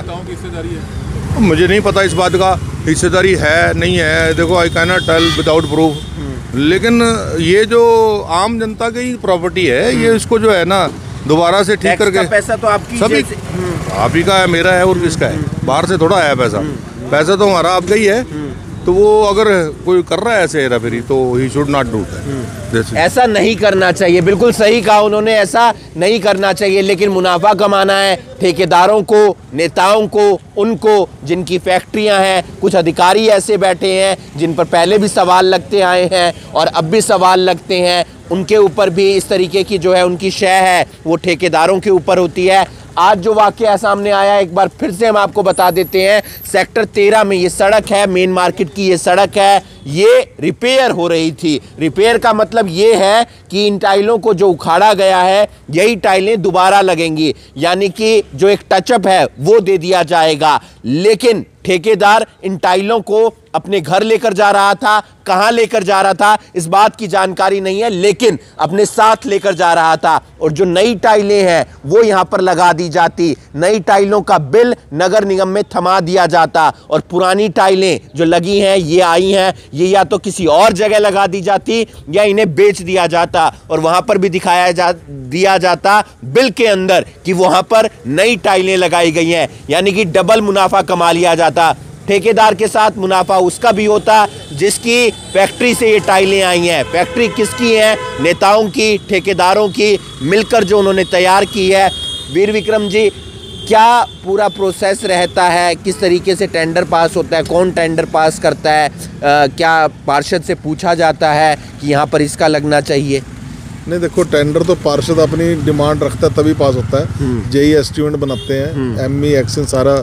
[SPEAKER 2] मुझे नहीं पता इस बात का, हिस्सेदारी है नहीं है। देखो I can not tell without proof, लेकिन ये जो आम जनता की प्रॉपर्टी है, ये इसको जो है ना दोबारा से ठीक करके,
[SPEAKER 7] पैसा तो आपकी
[SPEAKER 2] सभी आप ही का है, मेरा है और किसका है? बाहर से थोड़ा आया पैसा, पैसा तो हमारा आपका ही है। तो वो अगर कोई कर रहा है ऐसे हेरा फेरी तो he should not do that.
[SPEAKER 7] ऐसा नहीं करना चाहिए, बिल्कुल सही कहा उन्होंने, ऐसा नहीं करना चाहिए। लेकिन मुनाफा कमाना है ठेकेदारों को, नेताओं को, उनको जिनकी फैक्ट्रियां हैं। कुछ अधिकारी ऐसे बैठे हैं जिन पर पहले भी सवाल लगते आए हैं और अब भी सवाल लगते हैं, उनके ऊपर भी इस तरीके की जो है उनकी शय है वो ठेकेदारों के ऊपर होती है। आज जो वाकया सामने आया, एक बार फिर से हम आपको बता देते हैं, सेक्टर तेरह में ये सड़क है, मेन मार्केट की ये सड़क है, ये रिपेयर हो रही थी। रिपेयर का मतलब ये है कि इन टाइलों को जो उखाड़ा गया है, यही टाइलें दोबारा लगेंगी, यानी कि जो एक टचअप है वो दे दिया जाएगा। लेकिन ठेकेदार इन टाइलों को अपने घर लेकर जा रहा था, कहां लेकर जा रहा था इस बात की जानकारी नहीं है, लेकिन अपने साथ लेकर जा रहा था। और जो नई टाइलें हैं वो यहां पर लगा दी जाती, नई टाइलों का बिल नगर निगम में थमा दिया जाता, और पुरानी टाइलें जो लगी हैं, ये आई हैं, ये या तो किसी और जगह लगा दी जाती या इन्हें बेच दिया जाता, और वहां पर भी दिखाया जा दिया जाता बिल के अंदर कि वहां पर नई टाइलें लगाई गई हैं, यानी कि डबल मुनाफा कमा लिया जाता। ठेकेदार के साथ मुनाफा उसका भी होता जिसकी फैक्ट्री से ये टाइलें आई हैं। फैक्ट्री किसकी है? नेताओं की, ठेकेदारों की मिलकर जो उन्होंने तैयार की है। वीर विक्रम जी, क्या पूरा प्रोसेस रहता है, किस तरीके से टेंडर पास होता है, कौन टेंडर पास करता है? आ, क्या पार्षद से पूछा जाता है कि यहाँ पर इसका लगना चाहिए?
[SPEAKER 2] नहीं, देखो टेंडर तो पार्षद अपनी डिमांड रखता है तभी पास होता है। जेई एस्टिमेट बनाते हैं, एमई एक्शन सारा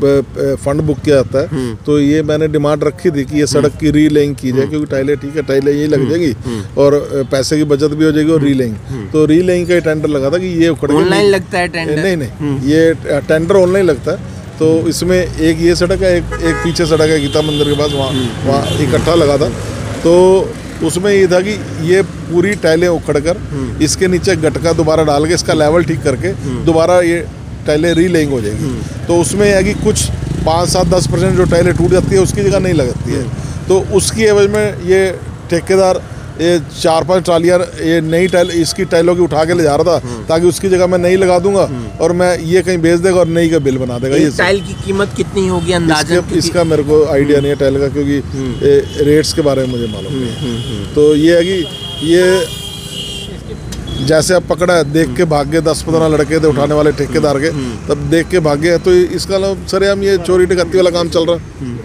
[SPEAKER 2] फंड बुक किया जाता है। तो ये मैंने डिमांड रखी थी कि ये सड़क की रीलेइंग की जाए, क्योंकि टाइलें ठीक है, टाइलें यही लग जाएगी और पैसे की बचत भी हो जाएगी। और रीलेइंग, तो रीलेइंग का टेंडर लगा था कि ये उखड़
[SPEAKER 7] ऑनलाइन लगता है टेंडर?
[SPEAKER 2] नहीं नहीं, ये टेंडर ऑनलाइन लगता है। तो इसमें एक ये सड़क है, एक, एक पीछे सड़क है गीता मंदिर के पास, वहाँ वहाँ इकट्ठा लगा था। तो उसमें ये था कि ये पूरी टाइलें उखड़ कर इसके नीचे गटका दोबारा डाल के इसका लेवल ठीक करके दोबारा ये टाइलें रीलेइंग हो जाएगी। तो उसमें है कि कुछ पाँच सात दस परसेंट जो टाइलें टूट जाती है उसकी जगह नहीं लगती है, तो उसकी एवज में ये ठेकेदार ये चार पांच ट्रालियाँ ये नई टाइल इसकी टाइलों की उठा के ले जा रहा था, ताकि उसकी जगह मैं नई लगा दूंगा और मैं ये कहीं बेच देगा और नई का बिल बना देगा। ये
[SPEAKER 7] टाइल की कीमत कितनी होगी अंदाजा?
[SPEAKER 2] इसका, इसका मेरे को आइडिया नहीं है टाइल का, क्योंकि रेट्स के बारे में मुझे मालूम नहीं है। तो ये है कि ये जैसे अब पकड़ा है, देख के भाग गए दस पंद्रह लड़के थे उठाने वाले ठेकेदार के, तब देख के भाग गए, तो इसका सर हम ये चोरी डकैती वाला काम चल रहा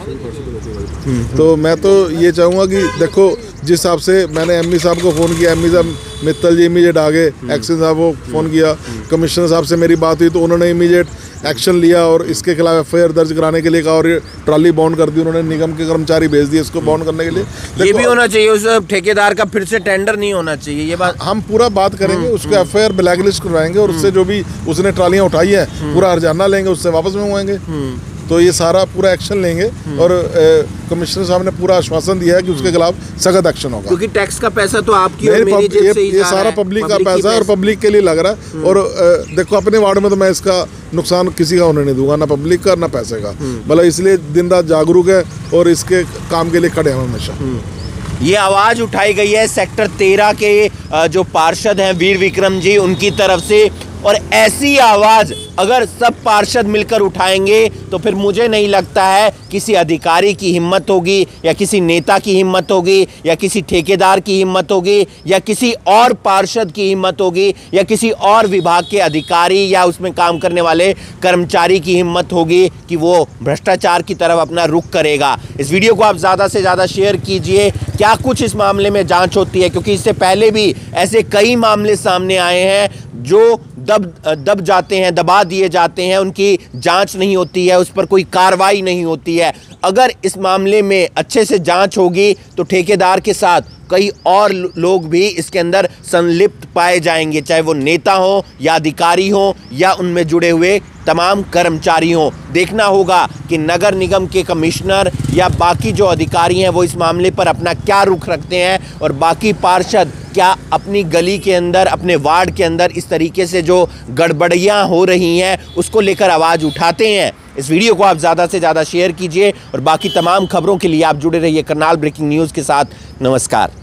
[SPEAKER 2] है। तो मैं तो ये चाहूँगा कि देखो जिस हिसाब से मैंने एमई साहब को फ़ोन किया, एमई साहब मित्तल जी इमीडिएट आ गए, एक्शन साहब को फ़ोन किया, कमिश्नर साहब से मेरी बात हुई तो उन्होंने इमीडिएट एक्शन लिया और इसके खिलाफ एफ आई आर दर्ज कराने के लिए कहा और ये ट्रॉली बाउंड कर दी उन्होंने, निगम के कर्मचारी भेज दिए इसको बाउंड करने के लिए।
[SPEAKER 7] ये भी होना चाहिए उस ठेकेदार का फिर से टेंडर नहीं होना चाहिए, ये बात
[SPEAKER 2] हम पूरा बात करेंगे, उसको F I R blacklist करवाएंगे और उससे जो भी उसने ट्रालियाँ उठाई है पूरा हर्जाना लेंगे, उससे वापस मंगवाएंगे। तो ये सारा पूरा एक्शन लेंगे और कमिश्नर साहब ने पूरा आश्वासन दिया है कि उसके खिलाफ सख्त एक्शन होगा,
[SPEAKER 7] क्योंकि टैक्स का पैसा तो आपकी और मेरी जेब से ही
[SPEAKER 2] ये सारा पब्लिक का पैसा है और पब्लिक के लिए लग रहा है। और देखो अपने वार्ड में तो मैं इसका नुकसान किसी का होने नहीं दूंगा, ना पब्लिक का ना पैसे का, भला इसलिए दिन रात जागरूक है और इसके काम के लिए खड़े हैं हमेशा।
[SPEAKER 7] ये आवाज उठाई गई है सेक्टर तेरह के जो पार्षद हैं वीर विक्रम जी, उनकी तरफ से, और ऐसी आवाज अगर सब पार्षद मिलकर उठाएंगे तो फिर मुझे नहीं लगता है किसी अधिकारी की हिम्मत होगी या किसी नेता की हिम्मत होगी या किसी ठेकेदार की हिम्मत होगी या किसी और पार्षद की हिम्मत होगी या किसी और विभाग के अधिकारी या उसमें काम करने वाले कर्मचारी की हिम्मत होगी कि वो भ्रष्टाचार की तरफ अपना रुख करेगा। इस वीडियो को आप ज़्यादा से ज़्यादा शेयर कीजिए, क्या कुछ इस मामले में जाँच होती है, क्योंकि इससे पहले भी ऐसे कई मामले सामने आए हैं जो दब दब जाते हैं, दबा दिए जाते हैं, उनकी जांच नहीं होती है, उस पर कोई कार्रवाई नहीं होती है। अगर इस मामले में अच्छे से जांच होगी तो ठेकेदार के साथ कई और लोग भी इसके अंदर संलिप्त पाए जाएंगे, चाहे वो नेता हो या अधिकारी हो या उनमें जुड़े हुए तमाम कर्मचारी हों। देखना होगा कि नगर निगम के कमिश्नर या बाकी जो अधिकारी हैं वो इस मामले पर अपना क्या रुख रखते हैं और बाकी पार्षद क्या अपनी गली के अंदर, अपने वार्ड के अंदर इस तरीके से जो गड़बड़ियाँ हो रही हैं उसको लेकर आवाज़ उठाते हैं। इस वीडियो को आप ज़्यादा से ज़्यादा शेयर कीजिए और बाकी तमाम खबरों के लिए आप जुड़े रहिए करनाल ब्रेकिंग न्यूज़ के साथ। नमस्कार।